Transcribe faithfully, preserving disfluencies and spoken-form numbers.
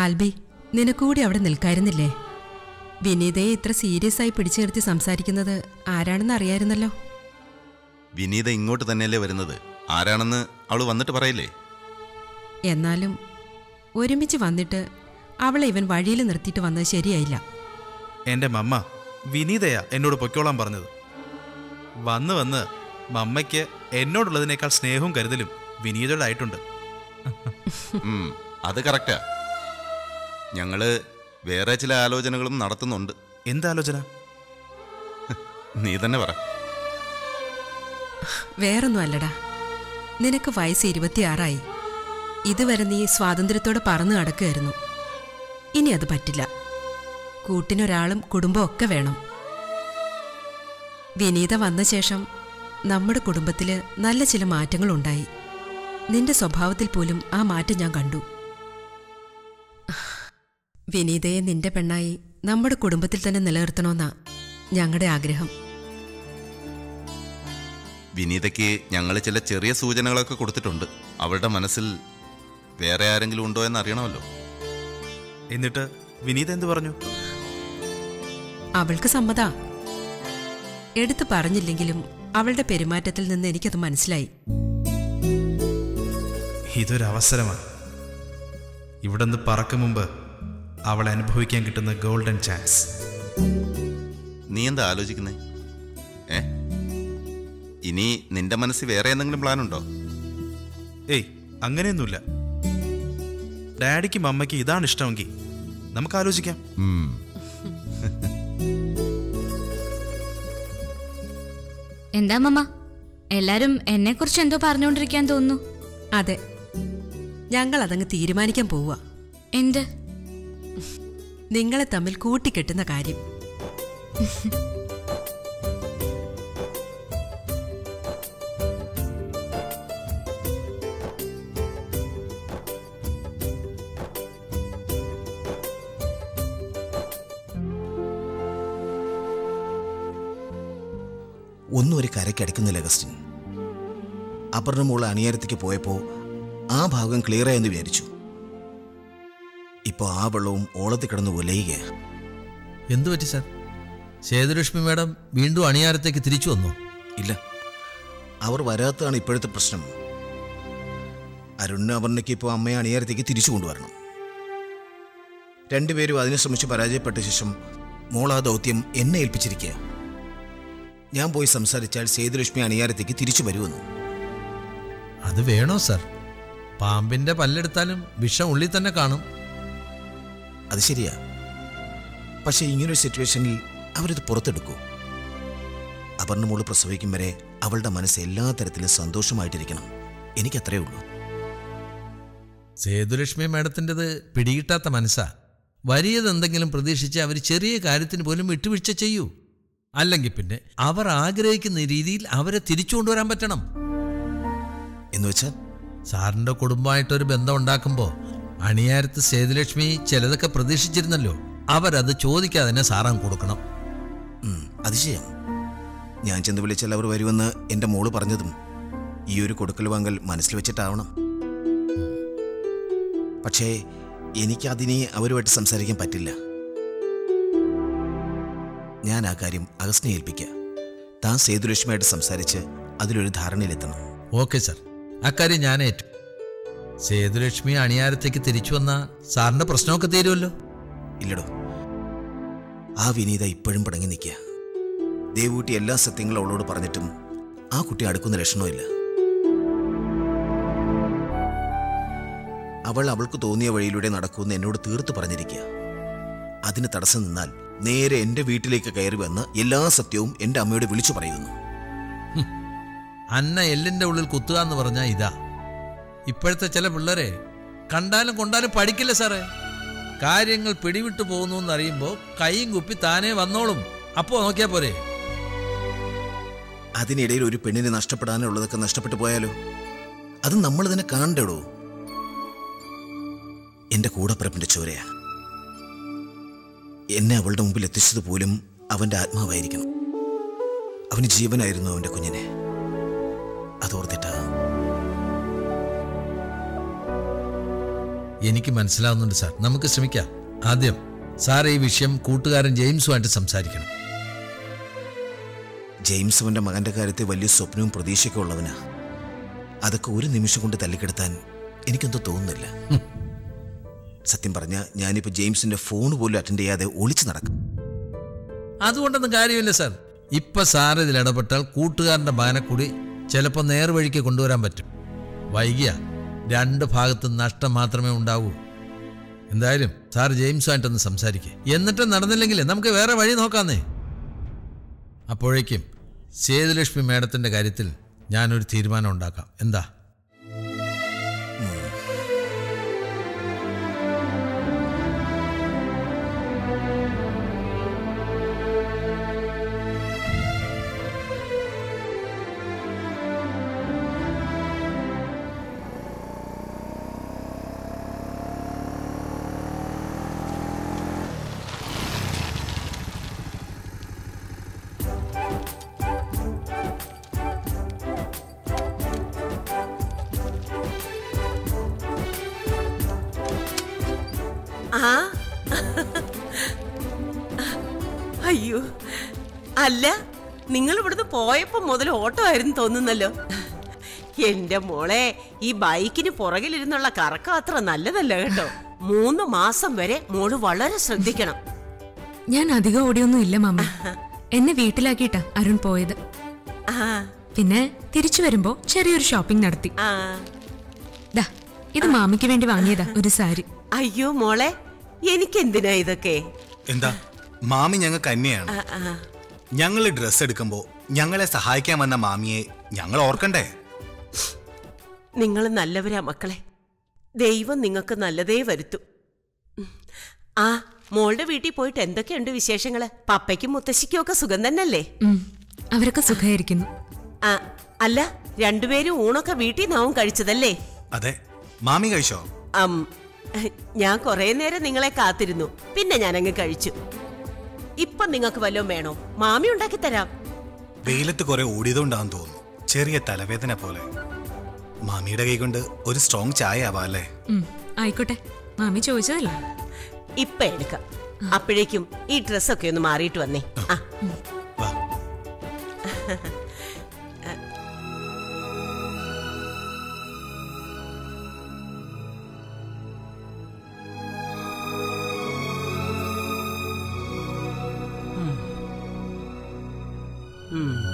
ആൽബി, നിനക്കൂടി അവിടെ നിൽക്കായിരുന്നില്ലേ? വിനീതയെ ഇത്ര സീരിയസ് ആയി പിടിച്ചു നിർത്തി സംസാരിക്കുന്നത് ആരാണെന്ന് അറിയായിരുന്നല്ലോ. വിനീത ഇങ്ങോട്ട് തന്നെയല്ലേ വരുന്നത്, ആരാണെന്ന് അവള് വന്നിട്ട് പറയില്ലേ? എന്നാലും ഒരുമിച്ച് വന്നിട്ട് അവളെ ഇവൻ വഴിയിൽ നിർത്തിയിട്ട് വന്നത് ശരിയായില്ല. എൻ്റെ മമ്മ വിനീതയാ എന്നോട് പൊയ്ക്കോളാൻ പറഞ്ഞത്. വന്ന് വന്ന് മമ്മയ്ക്ക് എന്നോടുള്ളതിനേക്കാൾ സ്നേഹവും കരുതലും വിനീതയുടെ ആയിട്ടുണ്ട്. അത് കറക്റ്റാ. ഞങ്ങള് വേറെ ചില ആലോചനകളും നടത്തുന്നുണ്ട്. എന്താലോചന? നീ തന്നെ പറ. വേറൊന്നും അല്ലടാ, നിനക്ക് വയസ്സ് ഇരുപത്തിയാറായി. ഇതുവരെ നീ സ്വാതന്ത്ര്യത്തോടെ പറന്നു നടക്കുകയായിരുന്നു. ഇനി അത് പറ്റില്ല. കൂട്ടിനൊരാളും കുടുംബം ഒക്കെ വേണം. വിനീത വന്ന ശേഷം നമ്മുടെ കുടുംബത്തില് നല്ല ചില മാറ്റങ്ങളുണ്ടായി. നിന്റെ സ്വഭാവത്തിൽ പോലും ആ മാറ്റം ഞാൻ കണ്ടു. വിനീതയെ നിന്റെ പെണ്ണായി നമ്മുടെ കുടുംബത്തിൽ തന്നെ നിലനിർത്തണമെന്നാ ഞങ്ങളുടെ ആഗ്രഹം. വിനീതയ്ക്ക് ഞങ്ങൾ ചില ചെറിയ സൂചനകളൊക്കെ കൊടുത്തിട്ടുണ്ട്. അവളുടെ മനസ്സിൽ വേറെ ആരെങ്കിലും ഉണ്ടോ എന്ന് അറിയണമല്ലോ. എന്നിട്ട് വിനീത എന്ത് പറഞ്ഞു? അവൾക്ക് സമ്മതാ. എടുത്തു പറഞ്ഞില്ലെങ്കിലും അവളുടെ പെരുമാറ്റത്തിൽ നിന്ന് എനിക്കത് മനസ്സിലായി. ഇതൊരവസരമാണ്. ഇവിടെ നിന്ന് പറക്കും മുമ്പ് അവൾ അനുഭവിക്കാൻ കിട്ടുന്ന ഗോൾഡൻ ചാൻസ്. നീ എന്താ ആലോചിക്കുന്നേ? ഏ ഇനി നിന്റെ മനസ്സിൽ വേറെ എന്തെങ്കിലും പ്ലാൻ ഉണ്ടോ? ഏയ്, അങ്ങനെയൊന്നുമില്ല. ഡാഡിക്കും അമ്മയ്ക്കും ഇതാണ് ഇഷ്ടമെങ്കിൽ നമുക്ക് ആലോചിക്കാം. എന്താ മമ്മ, എല്ലാരും എന്നെ കുറിച്ച് എന്തോ പറഞ്ഞുകൊണ്ടിരിക്കാൻ തോന്നുന്നു. അതെ, ഞങ്ങൾ അതങ്ങ് തീരുമാനിക്കാൻ പോവുക. എന്ത്? നിങ്ങളെ തമ്മിൽ കൂട്ടിക്കെട്ടുന്ന കാര്യം. ഒന്നും ഒരു കരയ്ക്കടിക്കുന്നില്ല അഗസ്റ്റിൻ. അപർണ മോള് അണിയരത്തേക്ക് പോയപ്പോൾ ആ ഭാഗം ക്ലിയറായെന്ന് വിചാരിച്ചു. ഇപ്പോൾ ആ വെള്ളവും ഓളത്തിൽ കിടന്ന് ഒലയുകയാണ്. എന്തു പറ്റി സാർ? സേതുലക്ഷ്മി മാഡം വീണ്ടും അണിയാരത്തേക്ക് തിരിച്ചു വന്നു? ഇല്ല, അവർ വരാത്തതാണ് ഇപ്പോഴത്തെ പ്രശ്നം. അരുണിന് അപർണയ്ക്ക് ഇപ്പോൾ അമ്മയെ അണിയാരത്തേക്ക് തിരിച്ചു കൊണ്ടുവരണം. രണ്ടുപേരും അതിനെ ശ്രമിച്ച് പരാജയപ്പെട്ട ശേഷം മോൾ ആ ദൗത്യം എന്നെ ഏൽപ്പിച്ചിരിക്കുക. ഞാൻ പോയി സംസാരിച്ചാൽ സേതുലക്ഷ്മി അണിയാരത്തേക്ക് തിരിച്ചു വരുമെന്ന്. അത് വേണോ സാർ? പാമ്പിന്റെ പല്ലെടുത്താലും വിഷം ഉള്ളിൽ തന്നെ കാണും. അത് ശരിയാ, പക്ഷെ ഇങ്ങനൊരു സിറ്റുവേഷനിൽ അവരിത് പുറത്തെടുക്കൂ. അപർണ മോള് പ്രസവിക്കും വരെ അവളുടെ മനസ്സ് എല്ലാ തരത്തിലും സന്തോഷമായിട്ടിരിക്കണം. എനിക്കത്രേ ഉള്ളൂ. സേതുലക്ഷ്മി മാഡത്തിൻ്റെത് പിടികിട്ടാത്ത മനസ്സാ. വലിയതെന്തെങ്കിലും പ്രതീക്ഷിച്ച് അവർ ചെറിയ കാര്യത്തിന് പോലും വിട്ടുവീഴ്ച ചെയ്യൂ. അല്ലെങ്കിൽ പിന്നെ അവർ ആഗ്രഹിക്കുന്ന രീതിയിൽ അവരെ തിരിച്ചു കൊണ്ടുവരാൻ പറ്റണം. എന്ന് വെച്ചാൽ സാറിൻ്റെ കുടുംബമായിട്ടൊരു ബന്ധം ഉണ്ടാക്കുമ്പോൾ അണിയാരത്ത് സേതുലക്ഷ്മി ചിലതൊക്കെ പ്രതീക്ഷിച്ചിരുന്നല്ലോ, അവരത് ചോദിക്കാതെ തന്നെ സാറാൻ കൊടുക്കണം. അത് ചെയ്യാം. ഞാൻ ചെന്ന് വിളിച്ചാൽ അവർ വരുമെന്ന് എൻ്റെ മോള് പറഞ്ഞതും ഈ ഒരു കൊടുക്കൽ വാങ്ങൽ മനസ്സിൽ വെച്ചിട്ടാവണം. പക്ഷേ എനിക്കതിനെ അവരുമായിട്ട് സംസാരിക്കാൻ പറ്റില്ല. ഞാൻ ആ കാര്യം അഗസ്റ്റിനെ ഏൽപ്പിക്കുക. താൻ സേതുലക്ഷ്മിയായിട്ട് സംസാരിച്ച് അതിലൊരു ധാരണയിലെത്തണം. ഓക്കെ സാർ, അക്കാര്യം ഞാൻ ഏറ്റു. സേതുലക്ഷ്മി അണിയാരത്തേക്ക് തിരിച്ചു വന്ന സാറിന്റെ പ്രശ്നമൊക്കെ തീരുമല്ലോ. ഇല്ലടോ, ആ വിനീത ഇപ്പോഴും പടങ്ങി നിൽക്കുക. ദേവൂട്ടി എല്ലാ സത്യങ്ങളും അവളോട് പറഞ്ഞിട്ടും ആ കുട്ടി അടുക്കുന്ന ലക്ഷണമില്ല. അവൾ അവൾക്ക് തോന്നിയ വഴിയിലൂടെ നടക്കുമെന്ന് എന്നോട് തീർത്ത് പറഞ്ഞിരിക്കുക. അതിന് തടസ്സം നിന്നാൽ നേരെ എൻ്റെ വീട്ടിലേക്ക് കയറി വന്ന് എല്ലാ സത്യവും എൻ്റെ അമ്മയോട് വിളിച്ചു പറയുന്നു. അന്ന എല്ലിൻ്റെ ഉള്ളിൽ കുത്തുക എന്ന് പറഞ്ഞാൽ ഇതാ. ഇപ്പോഴത്തെ ചില പിള്ളേരെ കണ്ടാലും കൊണ്ടാലും പഠിക്കില്ല സാറേ. കാര്യങ്ങൾ പിടിവിട്ടു പോകുന്നു എന്നറിയുമ്പോൾ കൈയും കുപ്പി താനേ വന്നോളും. അപ്പോ നോക്കിയാ പോരെ. അതിനിടയിൽ ഒരു പെണ്ണിനെ നഷ്ടപ്പെടാനുള്ളതൊക്കെ നഷ്ടപ്പെട്ടു പോയാലോ? അത് നമ്മൾ തന്നെ കാണണ്ടോ? എൻ്റെ കൂടപ്പിറപ്പിൻ്റെ ചോരയാ. എന്നെ അവളുടെ മുമ്പിൽ എത്തിച്ചത് പോലും അവൻ്റെ ആത്മാവായിരിക്കണം. അവന് ജീവനായിരുന്നു അവൻ്റെ കുഞ്ഞിനെ. അതോർത്തിട്ടാ എനിക്ക് മനസ്സിലാവുന്നുണ്ട് സാർ. നമുക്ക് ശ്രമിക്കാം. ആദ്യം സാർ ഈ വിഷയം കൂട്ടുകാരൻ ജെയിംസുമായിട്ട് സംസാരിക്കണം. ജെയിംസ് അവൻ്റെ മകൻ്റെ കാര്യത്തിൽ വലിയ സ്വപ്നവും പ്രതീക്ഷയൊക്കെ ഉള്ളവനാ. അതൊക്കെ ഒരു നിമിഷം കൊണ്ട് തല്ലിക്കെടുത്താൻ എനിക്കെന്തോ തോന്നുന്നില്ല. സത്യം പറഞ്ഞാൽ ഞാനിപ്പോൾ ജെയിംസിൻ്റെ ഫോൺ പോലും അറ്റൻഡ് ചെയ്യാതെ ഒളിച്ചു നടക്കും. അതുകൊണ്ടൊന്നും കാര്യമില്ല സാർ. ഇപ്പൊ സാർ ഇതിൽ ഇടപെട്ടാൽ കൂട്ടുകാരൻ്റെ മകനെ കൂടി ചിലപ്പോൾ നേർവഴിക്ക് കൊണ്ടുവരാൻ പറ്റും. വൈകിയ രണ്ട് ഭാഗത്തും നഷ്ടം മാത്രമേ ഉണ്ടാവൂ. എന്തായാലും സാർ ജെയിംസുമായിട്ടൊന്ന് സംസാരിക്കുക. എന്നിട്ട് നടന്നില്ലെങ്കിൽ നമുക്ക് വേറെ വഴി നോക്കാന്നേ. അപ്പോഴേക്കും സേതുലക്ഷ്മി മേഡത്തിൻ്റെ കാര്യത്തിൽ ഞാനൊരു തീരുമാനം ഉണ്ടാക്കാം. എന്താ? ആ അയ്യോ, അല്ല, നിങ്ങൾ ഇവിടുന്ന് പോയപ്പോ മുതൽ ഓട്ടോ ആയിരുന്നു തോന്നുന്നല്ലോ. എന്റെ മോളെ, ഈ ബൈക്കിന് പുറകിലിരുന്നുള്ള കറക്കം അത്ര നല്ലതല്ല കേട്ടോ. മൂന്ന് മാസം വരെ മോള് വളരെ ശ്രദ്ധിക്കണം. ഞാൻ അധികം ഓടിയൊന്നും ഇല്ല മാമ. എന്നെ വീട്ടിലാക്കിയിട്ടാ അരുൺ പോയത്. പിന്നെ തിരിച്ചു വരുമ്പോ ചെറിയൊരു ഷോപ്പിംഗ് നടത്തി. ദാ, ഇത് മാമിക്ക് വേണ്ടി വാങ്ങിയതാ ഒരു സാരി. അയ്യോ മോളെ, എനിക്കെന്തിനാ ഇതൊക്കെ? എന്താ മാമി ഞങ്ങൾക്ക് അന്യാണ്. ഞങ്ങൾ ഡ്രസ് എടുക്കുമ്പോ ഞങ്ങളെ സഹായിക്കാൻ വന്ന മാമിയെ ഞങ്ങൾ ഓർക്കണ്ടേ? നിങ്ങൾ നല്ലവരാ മക്കളെ. ദൈവം നിങ്ങൾക്ക് നല്ലതേ വരുത്തു. ആ മോളുടെ വീട്ടിൽ പോയിട്ട് എന്തൊക്കെയുണ്ട് വിശേഷങ്ങള്? പപ്പയ്ക്കും മുത്തശ്ശിക്കും ഒക്കെ സുഖം തന്നെയല്ലേ? അവരൊക്കെ സുഖമായിരിക്കുന്നു. ആ അല്ല, രണ്ടുപേരും ഊണൊക്കെ വീട്ടിൽ നിന്നാവും കഴിച്ചതല്ലേ? അതെ. മാമി കഴിച്ചോ? ഞാൻ കുറെ നേരം നിങ്ങളെ കാത്തിരുന്നു, പിന്നെ ഞാനങ്ങ് കഴിച്ചു. ഇപ്പൊ നിങ്ങൾക്ക് വല്ലതും വേണോ? മാമി ഉണ്ടാക്കി തരാം. വെയിലത്ത് കുറെ ഓടിയതുകൊണ്ടാന്ന് തോന്നുന്നു, ചെറിയ തലവേദന പോലെ. മാമിയുടെ കൈ കൊണ്ട് ഒരു സ്ട്രോങ് ചായ ആവാ അല്ലേ? ആയിക്കോട്ടെ, മാമി ചോദിച്ചതല്ലേ. ഇപ്പൊ എടുക്കാം. അപ്പോഴേക്കും ഈ ഡ്രസ്സൊക്കെ ഒന്ന് മാറിയിട്ട് വന്നേ. ആ Hmm.